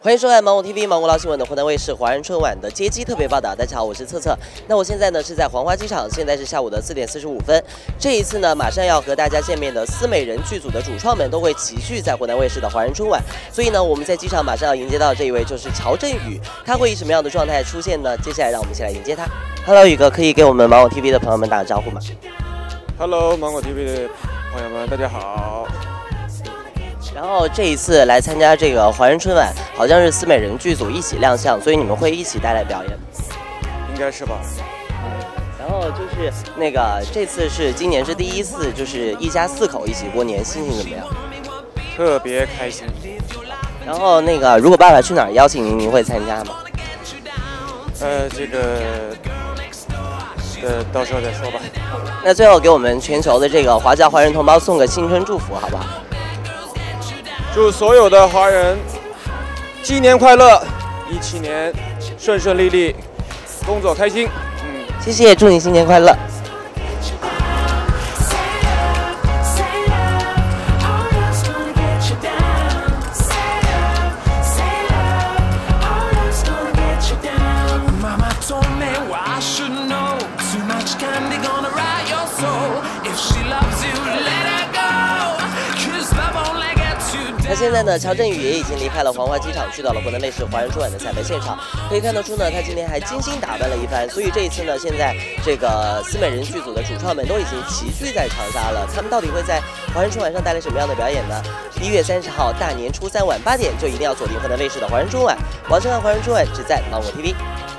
欢迎收看芒果 TV 芒果捞新闻的湖南卫视华人春晚的接机特别报道。大家好，我是策策。那我现在呢是在黄花机场，现在是下午的4点45分。这一次呢，马上要和大家见面的思美人剧组的主创们都会齐聚在湖南卫视的华人春晚，所以呢，我们在机场马上要迎接到这一位就是乔振宇，他会以什么样的状态出现呢？接下来让我们一起来迎接他。Hello， 宇哥，可以给我们芒果 TV 的朋友们打个招呼吗 ？Hello， 芒果 TV 的朋友们，大家好。 然后这一次来参加这个华人春晚，好像是思美人剧组一起亮相，所以你们会一起带来表演吗？ 应该是吧。 然后就是那个这次是今年是第一次，就是一家4口一起过年，心情怎么样？ 特别开心。 然后那个如果《爸爸去哪儿》邀请您，您会参加吗？ 到时候再说吧。 那最后给我们全球的这个华侨华人同胞送个新春祝福，好不好？ 祝所有的华人鸡年快乐，17年顺顺利利，工作开心。 谢谢，祝你新年快乐。那现在呢，乔振宇也已经离开了黄花机场，去到了湖南卫视华人春晚的彩排现场。可以看得出呢，他今天还精心打扮了一番。所以这一次呢，现在这个思美人剧组的主创们都已经齐聚在长沙了。他们到底会在华人春晚上带来什么样的表演呢？1月30号大年初3晚8点就一定要锁定湖南卫视的华人春晚。网上看华人春晚只在芒果 TV。